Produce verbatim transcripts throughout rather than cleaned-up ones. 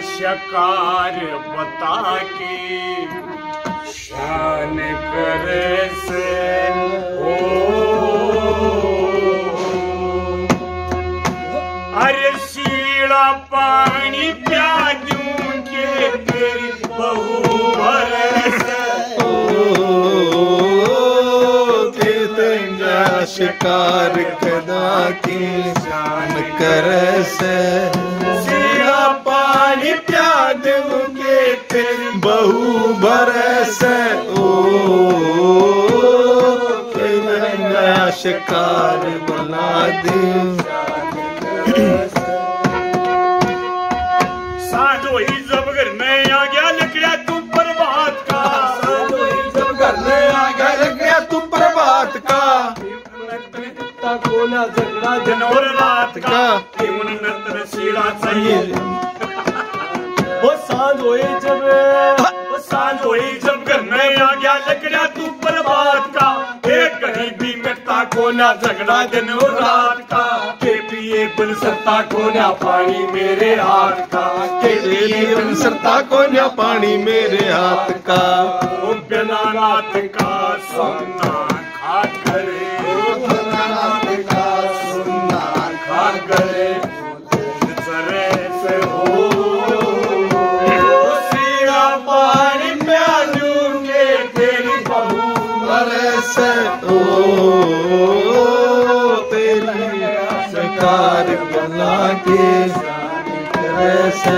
शकार बता के शान करे से हो। अरे शीला पानी प्या दूं के तेरी बहू बरसे शिकार कदा की शान करे से। शीला पानी प्या दूंगे तेरी बहू बरसे ओ नया शिकार बना दे। साधो ही जब घर में आ गया लकड़ा तू बर्बाद का। साधो ही जब घर में आ गया लकड़ा तू बर्बाद का। कोना झगड़ा दिन और रात का केवन नर्तन शीला चाहिए। वो सांझ होई जब वो सांझ होई जब घर में आ गया लकड़ा तू बर्बाद का। एक गरीबी मिटता कोना झगड़ा दिन और रात का। के पिए बन सकता कोना पानी मेरे हाथ का। के लिए बन सकता कोना पानी मेरे हाथ का। ओ बिना रात का सोना खा करे करे सरे से हो। शीला पानी प्या दूंगे तेरी बहू बरसे ओ तेरी शिकार बना के करे से।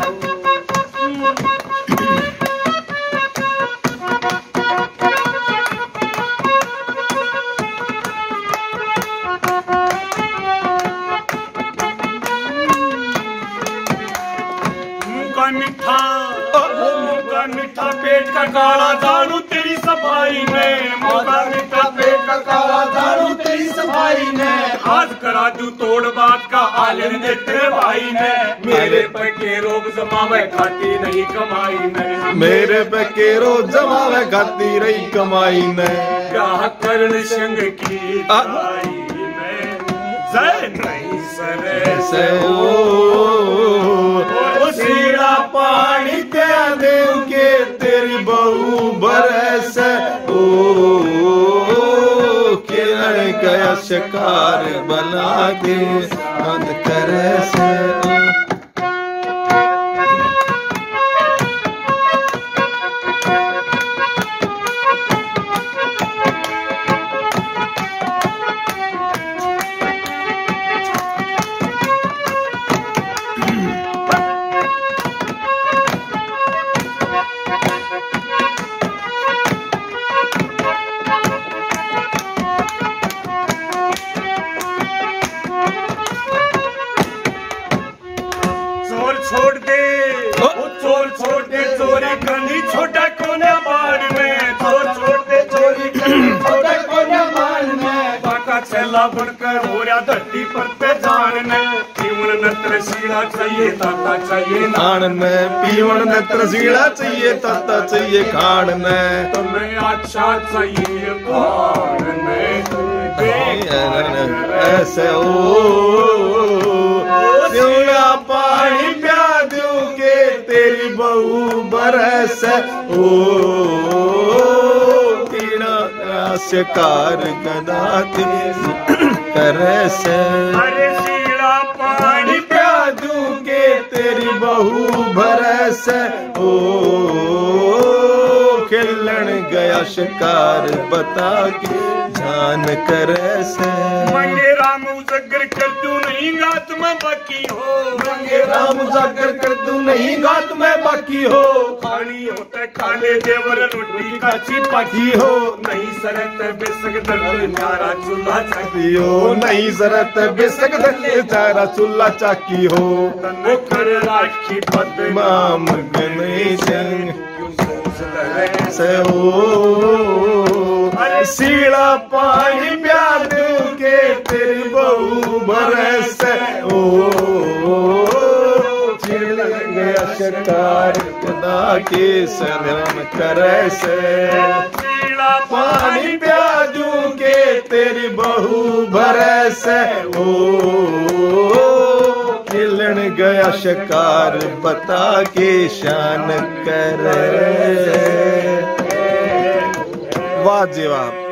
मीठा मुका मीठा पेट का काला झाड़ू तेरी सफाई में। मुका मीठा पेट का काला झाड़ू तेरी सफाई में। आज करा दू तोड़ बात का आलन दे तेरे भाई ने। मेरे पे के रोग जमावे खाती नहीं कमाई ने। मेरे पे के रोग जमावे खाती रही कमाई ने। क्या करण संग की आई में जय नहीं सरे से हो। शीला पानी प्या दूंगे तेरी बहू बरसे ओ किरण गया शिकार बना के बंद करे से। छोड़ दे ओ चोर छोड़ दे चोरी करनी छोटा कोने बाड़ में। चोर छोड़ दे चोरी करनी छोटा कोने बाड़ में। काका छेला बनकर हो रहा धरती पर पे जान ने। पीवन नत्र शीला चाहिए ताता चाहिए खान में। पीवन नत्र शीला चाहिए ताता चाहिए खान में। तुम्हें अच्छा चाहिए खान में ऐसे ओ शीला पानी प्या दूंगे तेरी बहू बरसे ओ तीना शिकार गदा के करे से। अरे शीला पानी प्या दूंगे तेरी बहू बरसे ओ खिलन गया शिकार बता के जान करे से। मंगे राम उजागर कर तू नहीं गात में बाकी हो। मंगे राम उजागर कर तू नहीं गात में बाकी हो। खानी होते खाने देवर रोटी का चिपाकी हो। नहीं सरत बेसक दल चारा चूल्हा चाकी हो। नहीं सरत बेसक दल चारा चूल्हा चाकी हो। वो कर राखी बदनाम गणेशन से हो। शीला पानी प्या दूंगे तेरी बहू बरसे ओ चिड़ गया शिकार खुदा के सलाम करे से। शीला पानी प्या दूंगे तेरी बहू बरसे ओ खिलन बन गया शिकार बता के शान कर। वाह जी वाह।